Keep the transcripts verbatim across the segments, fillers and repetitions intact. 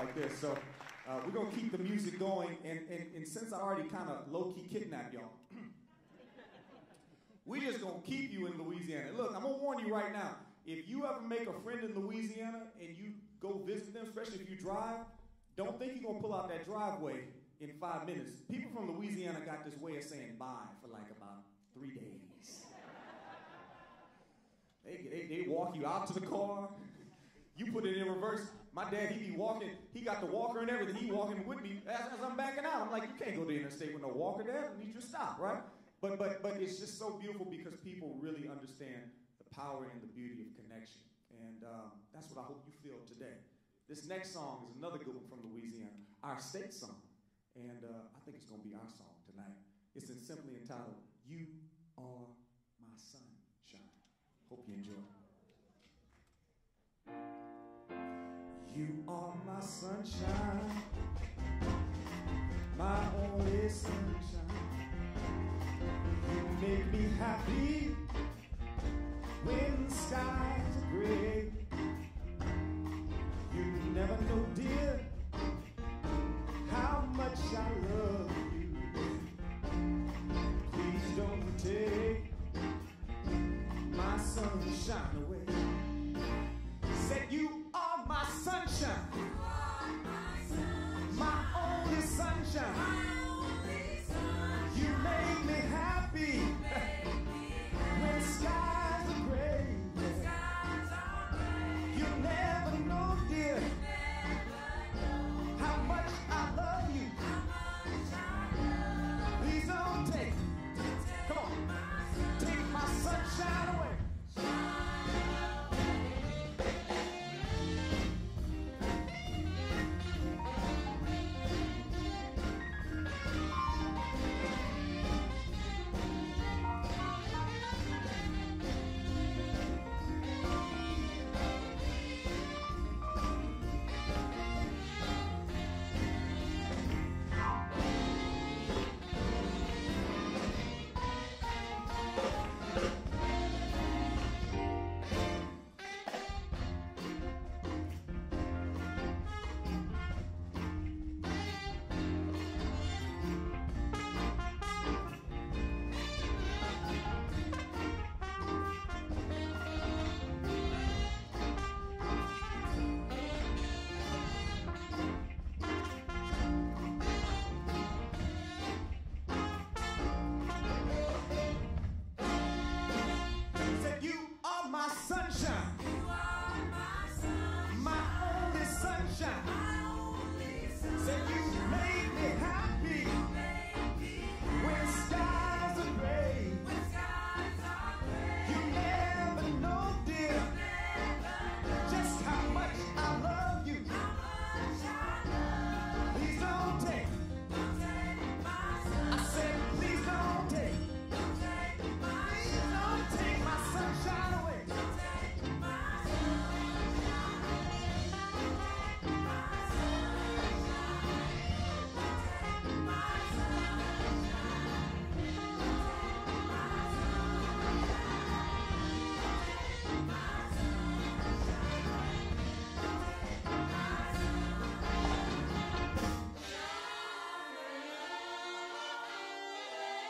like this. So uh, we're going to keep the music going. And, and, and since I already kind of low-key kidnapped y'all, we just going to keep you in Louisiana. Look, I'm going to warn you right now. If you ever make a friend in Louisiana and you go visit them, especially if you drive, don't think you're going to pull out that driveway in five minutes. People from Louisiana got this way of saying bye for like about three days. They, they, they walk you out to the car. You put it in reverse. My dad, he be walking. He got the walker and everything. He walking with me as, as I'm backing out. I'm like, you can't go to the interstate with no walker there. You need to stop, right? But, but, but it's just so beautiful because people really understand the power and the beauty of connection. And um, that's what I hope you feel today. This next song is another good one from Louisiana, our state song. And uh, I think it's going to be our song tonight. It's in simply entitled, You Are My Sunshine. Hope you enjoy. You are my sunshine, my only sunshine. You make me happy when the skies are gray. You never know, dear, how much I love you. Please don't take my sunshine away. Said you are my sunshine, you are my sunshine, my only sunshine, my only sunshine. You make me happy, you make me happy. When skies are gray, when skies are gray. You never know, dear, you never know how much I love you, how much I love you. Please don't take, don't take come on, my take my sunshine away.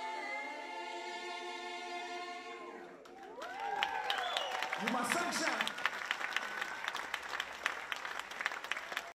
You're my sunshine.